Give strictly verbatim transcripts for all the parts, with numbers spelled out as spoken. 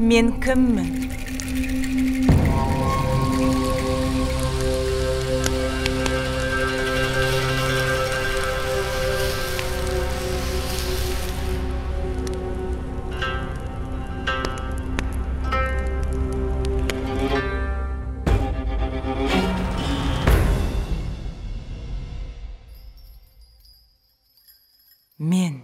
Мен кіммін? Мен.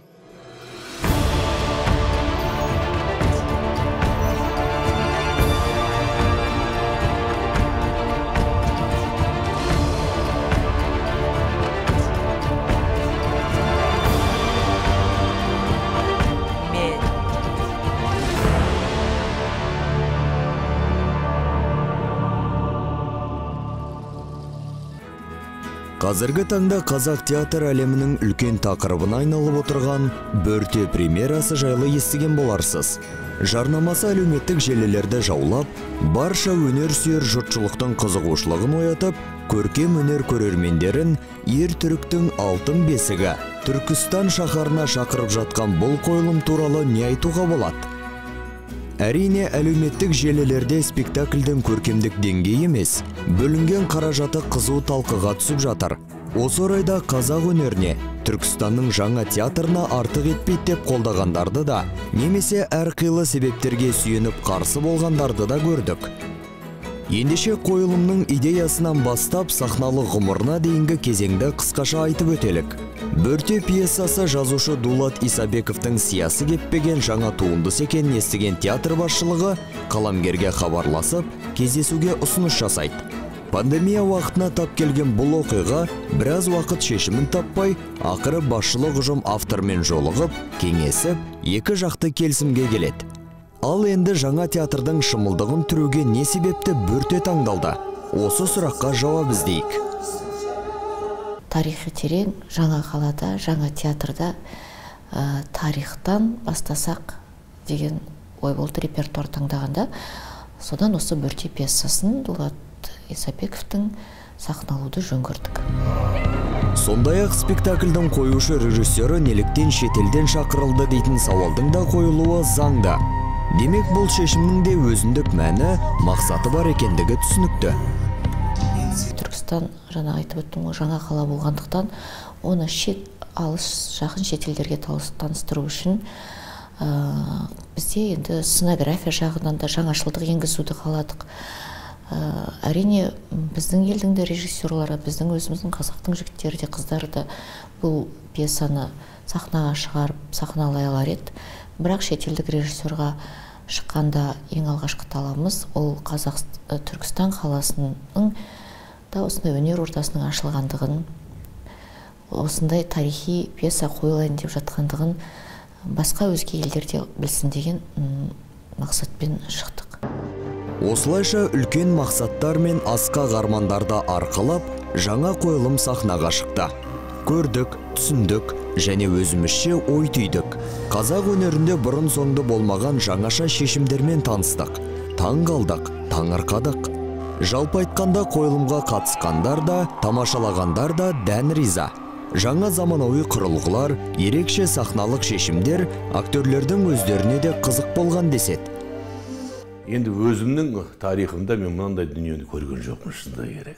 Қазіргі таңда қазақ театр әлемінің үлкен тақырыбына айналып отырған «Бөрте» премьерасы жайлы естіген боларсыз. Жарнамасы әлеуметтік желілерді жаулап, барша өнер сүйер жұртшылықтың қызығушылығын оятып, көркем өнер көрермендерін ер түріктің алтын бесігі Түркістан шаһарына шақырып жатқан бұл қойылым туралы не айтуға болады? Әрине, әлеуметтік желілерде спектакльдің көркемдік деңгейі емес, бөлінген қаражаты қызу талқыға түсіп жатыр. Осы орайда қазақ өнеріне, Түркістанның жаңа театрына артық етпейді деп қолдағандарды да, немесе әрқилы себептерге сүйеніп қарсы болғандарды да көрдік. Ендеше қойылымның идеясынан бастап сахналық ғұмырына дейінгі кезеңді қысқаша айтып өтелік. «Бөрте» пьесасы жазушы Дулат Исабековтың сиясы кеппеген жаңа туындысы екенін естіген театр басшылығы қаламгерге хабарласып, кездесуге ұсыныс жасайды. Пандемия уақытына тап келген бұл оқиға біраз уақыт шешімін таппай, ақыры басшылық ұжым автормен жолығып, кеңесіп, екі жақты келісімге келеді. Ал енді жаңа театрдың шымылдығын түруге не себепті «Бөрте» таңдалды? Осы сұраққа жауап іздейік. Тарихы терең, жаңа қалада, жаңа театрда ә, тарихтан бастасақ деген ой болды репертуар таңдағанда. Содан осы «Бөрте» пьесасын Дулат Исабековтың сахналауды жөн көрдік. Сондай-ақ спектакльдің қоюшы режиссері неліктен шетелден шақырылды дейтін сауалдың да қойылуы заңда. Демек, бұл шешімнің де өзіндік мәні, мақсаты бар екендігі түсінікті. Түркістан, жаңа айтып өттім, жаңа қала болғандықтан, оны шет алыс жақын шетелдерге таныстыру үшін ә, бізде енді сценография жағынан да жаңашылдық енгізуді қаладық. Ә, әрине, біздің елдің де режиссерлары, біздің өзіміздің қазақтың жігіттері де, қыздары да бұл пьесаны сахнаға шығарып, сахналай алар еді. Бірақ шетелдік режиссерға шыққанда ең алғашқы талабымыз ол Қазақ Түркістан қаласының да осындай өнер ордасының ашылғандығын, осындай тарихи пьеса қойылайын деп жатқандығын басқа өзге елдерде білсін деген мақсатпен шықтық. Осылайша үлкен мақсаттар мен асқақ армандарды арқалап, жаңа қойылым сахнаға шықты. Көрдік, түсіндік және өзімізше ой түйдік. Қазақ өнерінде бұрын соңды болмаған жаңаша шешімдермен таныстық. Таң қалдық, таңырқадық. Жалпы айтқанда қойылымға қатысқандар да, тамашалағандар да дән риза. Жаңа заманауи құрылғылар, ерекше сахналық шешімдер актерлердің өздеріне де қызық болған деседі. Енді өзімнің тарихымда мен мынандай дүниені көрген жоқпын, шынында керек.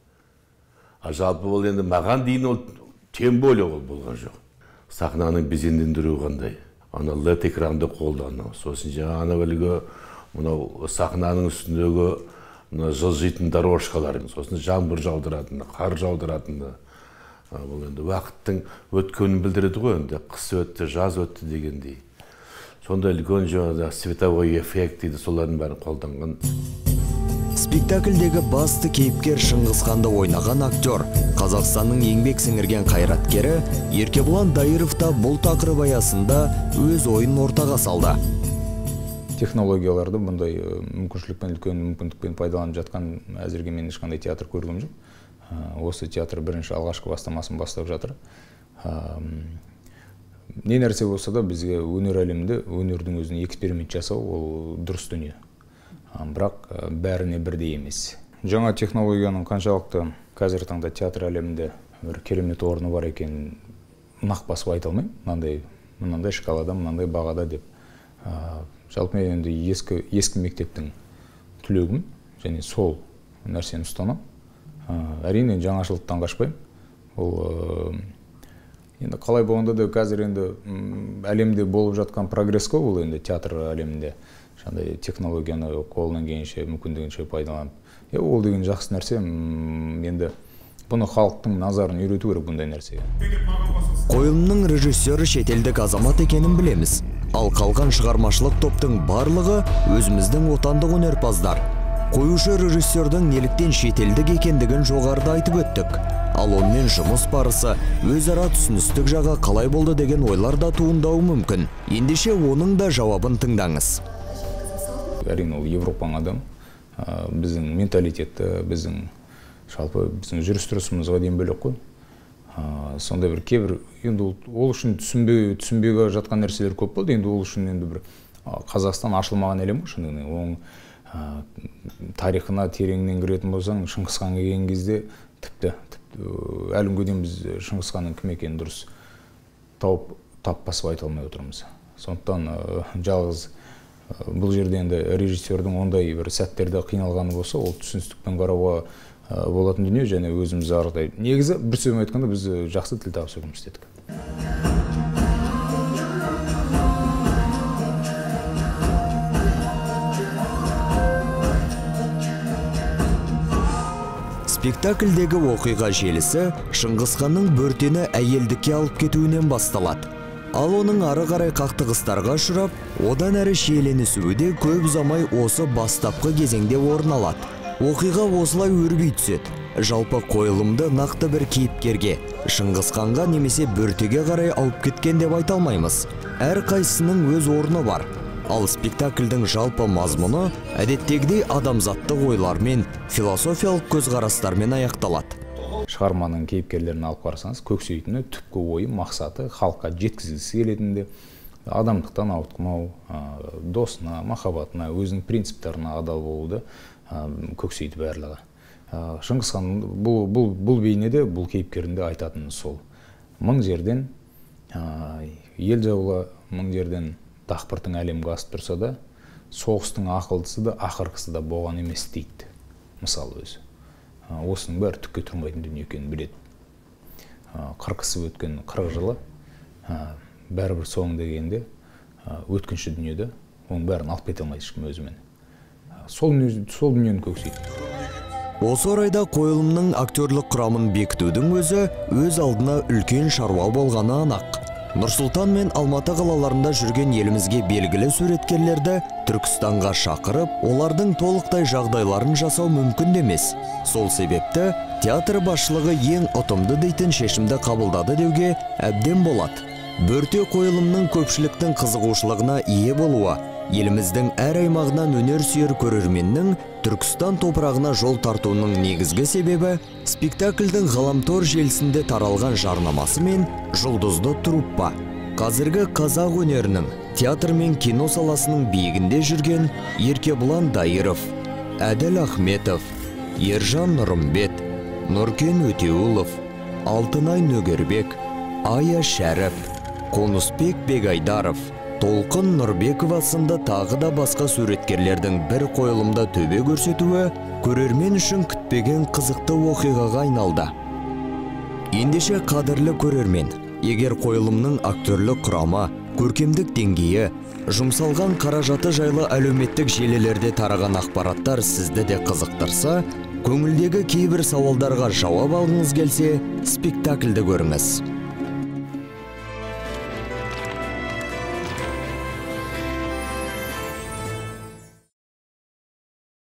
А жалпы ол енді маған дейін ол тем более ол болған жоқ. Сахнаның безендендіруі қандай, ана лед экранды қолдану, сосын жаңа ана бөлігі мынау сахнаның үстіндегі мына жылжитын дорожкалар, сосын жаңбыр жаудыратын, қар жаудыратын. Бұл енді уақыттың өткенін білдіреді ғой, енді қыс өтті, жаз өтті дегендей. Сонда үлкен жаңағы световой эффект дейді, солардың бәрін қолданған. Спектакльдегі басты кейіпкер Шыңғысханды ойнаған актер, Қазақстанның еңбек сіңірген қайраткері Еркебұлан Дайыров та бұл тақырып аясында өз ойын ортаға салды. Технологияларды бұндай мүмкіншілікпен, үлкен мүмкіндікпен пайдаланып жатқан әзірге мен ешқандай театр көргім жоқ. Осы театр бірінші алғашқы бастамасын бастап жатыр. Не нәрсе болса да бізге өнер әлемінде өнердің өзіне эксперимент жасау ол дұрыс дүние. Бірақ бәріне бірдей емес. Жаңа технологияның қаншалықты қазір таңда театр әлемінде бір керемет орны бар екенін нақ басып айта алмаймын. Мынандай, мынандай шкалада, мынандай бағада деп. Жалпы мен енді ескі ескі мектептің түлегімін, және сол нәрсені ұстанамын. Әрине жаңашылдықтан қашпаймын. Ол енді қалай болғанда да қазір енді әлемде болып жатқан прогресс қой, ол енді театр әлемінде жаңағыдай технологияны қолынан келгенше мүмкіндігінше пайдаланып. Е, ол деген жақсы нәрсе. Енді бұны халықтың назарын үйрету керек бұндай нәрсеге. Қойылымның режиссері шетелдік азамат екенін білеміз. Ал қалған шығармашылық топтың барлығы өзіміздің отандық өнерпаздар. Қоюшы режиссердің неліктен шетелдік екендігін жоғарыда айтып өттік. Ал онымен жұмыс барысы, өзара түсіністік жағы қалай болды деген ойлар да туындауы мүмкін. Ендеше оның да жауабын тыңдаңыз. Әрине, ол Европаның адам, біздің менталитеті, біздің жалпы біздің жүріс-тұрысымызға дейін бөлек қой. Сонда бір кейбір енді ол үшін түсінбей түсінбеге жатқан нәрселер көп болды. Енді ол үшін енді бір Қазақстан ашылмаған әлем ғой, шынымен. Оның тарихына тереңнен кіретін болсаң, Шыңғыс хан келген кезде тіпті әлі күнге дейін біз Шыңғыс ханның кім екенін дұрыс тауып тап басып айта алмай отырмыз. Сондықтан жалғыз бұл жерде енді режиссердің ондай бір сәттерде қиналғаны болса, ол түсіністікпен қарауға болатын дүние, және өзіміз арқылы. Негізі бір сөзбен айтқанда біз жақсы тіл табысуға жұмыс істедік. Спектакльдегі оқиға желісі Шыңғыс ханның бөртені әйелдікке алып кетуінен басталады. Ал оның ары қарай қақтығыстарға ұшырап, одан әрі шиеленісуі де көп ұзамай осы бастапқы кезеңде орын алады. Оқиға осылай өрби түседі. Жалпы қойылымды нақты бір кейіпкерге, Шыңғыс ханға немесе бөртеге қарай алып кеткен деп айта алмаймыз. Әр қайсының өз орны бар. Ал спектакльдің жалпы мазмұны әдеттегідей адамзаттық ойлармен, философиялық көзқарастармен аяқталады. Шығарманың кейіпкерлерін алып қарасаңыз, көксейтіні түпкі ойы, мақсаты халыққа жеткізгісі келетінде адамдықтан ауытқымау, досына, махаббатына, өзінің принциптеріне адал болуды көксейді барлығы. Шыңғыс хан бұл, бұл, бұл бейнеде, бұл кейіпкерінде айтатыны сол. Мың жерден ел жаула, мың жерден дақпыртың әлемге асып тұрса да, соғыстың ақылдысы да, ақырқысы да болған емес дейді. Мысалы өзі. Осының бәрі түкке тұрмайтын дүние екенін біледі. Қырқысы өткен қырық жылы, бәрібір соңында дегенде өткінші дүниеде, оның бәрін алып кете алмайды ешкім өзімен. Сол дүниені көксейді. Осы орайда қойылымның актерлік құрамын бекітудің өзі өз алдына үлкен шаруа болғаны анық. Нұрсұлтан мен Алматы қалаларында жүрген елімізге белгілі суреткерлерді Түркістанға шақырып, олардың толықтай жағдайларын жасау мүмкін емес. Сол себепті театр басшылығы ең ұтымды дейтін шешімді қабылдады деуге әбден болады. Бөрте қойылымның көпшіліктің қызығушылығына ие болуы, еліміздің әр аймағынан өнер сүйер көрерменнің Түркістан топырағына жол тартуының негізгі себебі спектакльдің ғаламтор желісінде таралған жарнамасы мен жұлдызды труппа. Қазіргі қазақ өнерінің, театр мен кино саласының биігінде жүрген Еркебұлан Дайыров, Әділ Ахметов, Ержан Нұрымбет, Нұркен Өтеуілов, Алтынай Нөгербек, Ая Шәріп, Қонысбек Бегайдаров, Толқын Нұрбекова сынды тағы да басқа суреткерлердің бір қойылымда төбе көрсетуі көрермен үшін күтпеген қызықты оқиғаға айналды. Ендеше қадірлі көрермен, егер қойылымның актерлік құрамы, көркемдік деңгейі, жұмсалған қаражаты жайлы әлеуметтік желілерде тараған ақпараттар сізді де қызықтырса, көңілдегі кейбір сауалдарға жауап алғыңыз келсе, спектакльді көріңіз.